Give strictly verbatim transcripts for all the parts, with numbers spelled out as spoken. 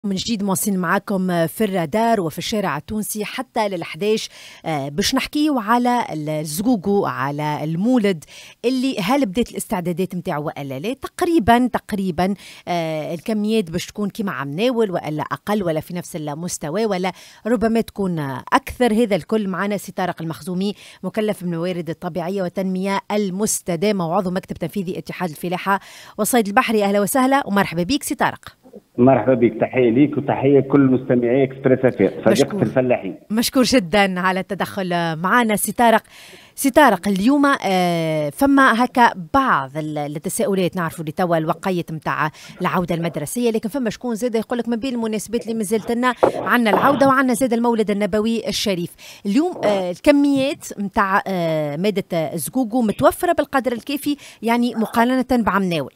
من جديد مواصلين معاكم في الرادار وفي الشارع التونسي حتى للحداش باش نحكيو على الزقوقو، على المولد اللي هل بدات الاستعدادات نتاعو ولا لا. تقريبا تقريبا آه الكميات باش تكون كيما عم ناول ولا اقل ولا في نفس المستوى ولا ربما تكون اكثر. هذا الكل معنا سي طارق المخزومي، مكلف من الموارد الطبيعيه والتنميه المستدامه وعضو مكتب تنفيذي اتحاد الفلاحه والصيد البحري. اهلا وسهلا ومرحبا بك سي طارق. مرحبا بك، تحيه ليك وتحيه كل مستمعي اكسبريس افير صديقه الفلاحين. مشكور جدا على التدخل معنا سي طارق. سي طارق اليوم آه فما هكا بعض التساؤلات، نعرفوا اللي توا الوقية نتاع العوده المدرسيه، لكن فما شكون زاد يقول لك ما بين المناسبات اللي مازالت لنا عندنا العوده وعندنا زاد المولد النبوي الشريف. اليوم آه الكميات نتاع آه ماده الزقوقو متوفره بالقدر الكافي يعني مقارنه بعم ناول؟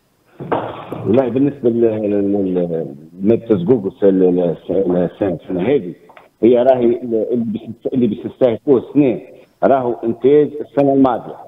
والله بالنسبه لماده الزقوقو السنه هذه هي راهي اللي باش تستهلكوه السنه راهو انتاج السنه الماضيه.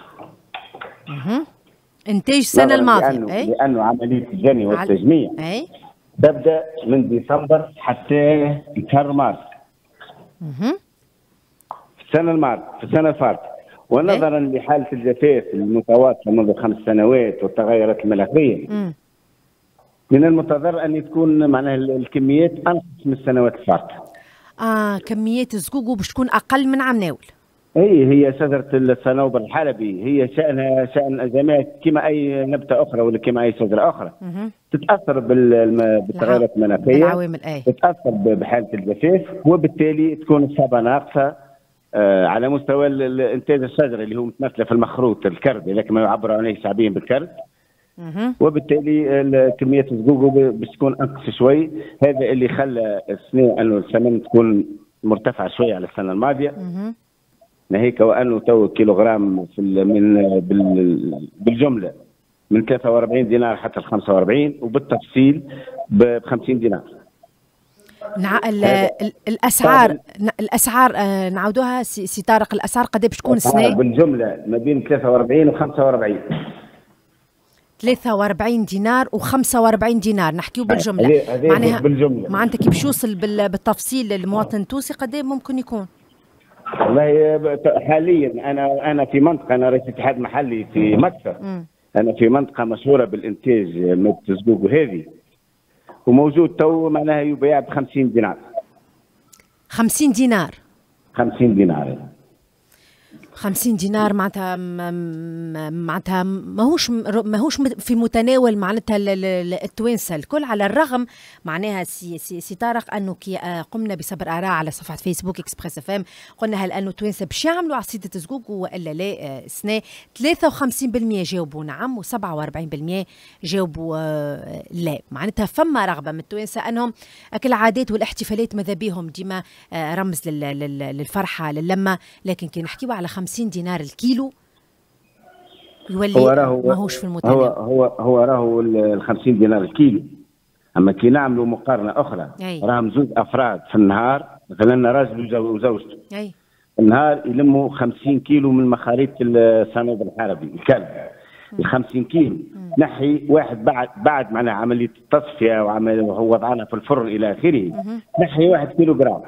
اها انتاج السنه الماضيه. لأنه, أي؟ لانه عمليه الجني والتجميع اي تبدا من ديسمبر حتى شهر مارس. اها في السنه الماضيه في السنه الفاتت، ونظرا أي؟ لحاله الجفاف المتواصله منذ خمس سنوات والتغيرات المناخيه م. من المنتظر ان تكون معناها الكميات انقص من السنوات الفاتته. اه كميات الزقوقو باش تكون اقل من عام ناول. اي هي شجره الصنوبر الحلبي هي شانها شان ازمات كما اي نبته اخرى ولا كما اي شجره اخرى مه. تتاثر بالتغيرات المناخيه، بالعوامل اي تتاثر بحاله الجفاف، وبالتالي تكون الصبا ناقصه آه على مستوى الانتاج الشجري اللي هو متمثله في المخروط الكرد، لكن ما يعبر عليه شعبيا بالكرد. مه. وبالتالي كميه الزقوقو باش تكون انقص شوي. هذا اللي خلى السنه انه الثمن تكون مرتفعه شوي على السنه الماضيه. مه. ناهيك وانه تو كيلوغرام في من بالجمله من ثلاثة وأربعين دينار حتى ل خمسة وأربعين، وبالتفصيل ب خمسين دينار. نع... الاسعار الاسعار آه نعاودوها سي, سي طارق، الاسعار قد ايه باش تكون السنه؟ بالجمله ما بين ثلاثة وأربعين و خمسة وأربعين. ثلاثة وأربعين دينار و خمسة وأربعين دينار نحكيو بالجمله. معناها بالجمله معناتها كي باش يوصل بالتفصيل للمواطن التونسي قد ايه ممكن يكون؟ والله حاليا انا انا في منطقه، انا رئيس اتحاد محلي في مكسر. م. انا في منطقه مشهوره بالانتاج ماده الزقوقو هذه، وموجود تو معناها يبيع ب خمسين دينار. خمسين دينار خمسين دينار خمسين دينار معناتها معناتها ماهوش ماهوش في متناول معناتها التوانسه الكل، على الرغم معناها سي, سي, سي طارق انه كي قمنا بصبر اراء على صفحه فيسبوك اكسبريس اف ام، قلنا هل انه التوانسه باش يعملوا عصيده زقوقو والا لا السنه؟ ثلاثة وخمسين بالمئة جاوبوا نعم وسبعة وأربعين بالمئة جاوبوا لا. معناتها فما رغبه من التوانسه انهم اكل العادات والاحتفالات ماذا بهم ديما رمز للفرحه للمه، لكن كي نحكيو على خمسين دينار الكيلو يولي ماهوش في المتناول. هو هو هو راهو ال خمسين دينار الكيلو، اما كي نعملوا مقارنه اخرى راهم زوج افراد في النهار، مثلا راجل وزوجته اي النهار يلموا خمسين كيلو من مخاريط الصنوبر الحلبي الكلب. ال خمسين كيلو نحي واحد بعد بعد معناها عمليه التصفيه وعمل وضعنا في الفرن الى اخره، نحي واحد كيلو جرام.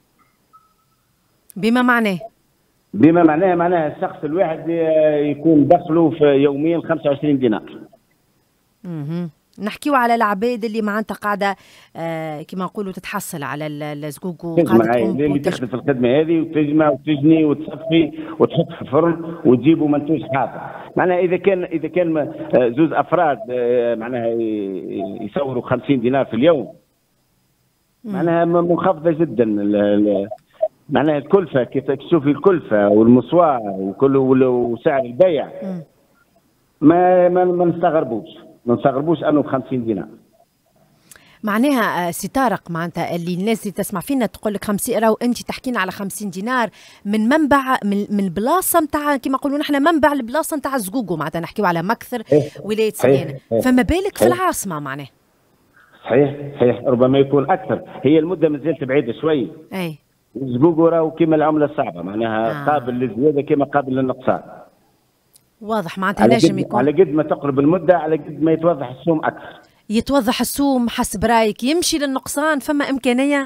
بما معناه بما معناه معناها الشخص الواحد يكون دخله في يوميا خمسة وعشرين دينار. اها نحكيو على العباد اللي معناتها قاعده آه كما نقولوا تتحصل على الزقوقو، قاعده تقوم اللي تخدم في الخدمه هذه وتجمع وتجني وتصفي وتحط في الفرن وتجيبوا منتوج حاضر. معناها اذا كان اذا كان زوج افراد معناها يصوروا خمسين دينار في اليوم، معناها منخفضه جدا معناها الكلفه. كيف تشوفي الكلفه والمصواه وكل وسعر البيع ما ما, ما نستغربوش ما نستغربوش انه ب خمسين دينار. معناها سي طارق معناتها اللي الناس اللي تسمع فينا تقول لك خمسين، راهو انت تحكينا على خمسين دينار من منبع من من البلاصه نتاع كما نقولوا نحن منبع البلاصه نتاع الزقوقو، معناتها نحكيو على مكثر ولايه سيانه، فما بالك في العاصمه معناها. صحيح صحيح ربما يكون اكثر، هي المده مازالت بعيده شوي. اي الزقوقو راهو كيما العمله الصعبه معناها آه. قابل للزياده كما قابل للنقصان. واضح معناتها نجم يكون على قد ما تقرب المده على قد ما يتوضح السوم اكثر. يتوضح السوم حسب رايك يمشي للنقصان، فما امكانيه؟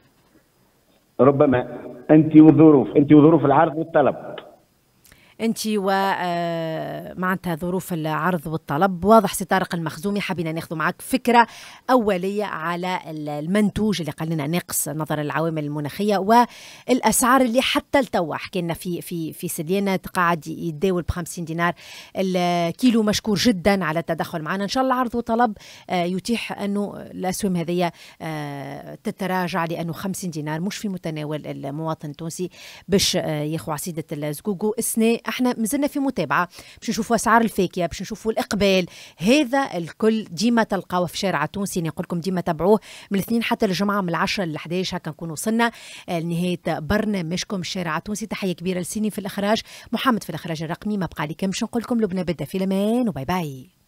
ربما انت والظروف، انت وظروف العرض والطلب. انت و معناتها ظروف العرض والطلب. واضح سي طارق المخزومي، حبينا ناخذ معك فكره اوليه على المنتوج اللي قال لنا ناقص نظرا للعوامل المناخيه والاسعار اللي حتى لتوا حكينا في في في سديانه قاعد يتداول ب خمسين دينار الكيلو. مشكور جدا على التدخل معنا، ان شاء الله عرض وطلب يتيح انه الاسهم هذه تتراجع، لانه خمسين دينار مش في متناول المواطن التونسي باش ياخذ عصيده الزقوقو. اسنا احنا مازلنا في متابعه باش نشوفوا اسعار الفاكهه، باش نشوفوا الاقبال، هذا الكل ديما تلقاوه في الشارع التونسي. نقول لكم ديما تابعوه من الاثنين حتى الجمعه من العشرة للحداش، هكا نكون وصلنا لنهايه برنامجكم الشارع التونسي. تحيه كبيره لسيني في الاخراج، محمد في الاخراج الرقمي. ما بقى لي كان باش نقول لكم لبنى بدا في الامان، وباي باي.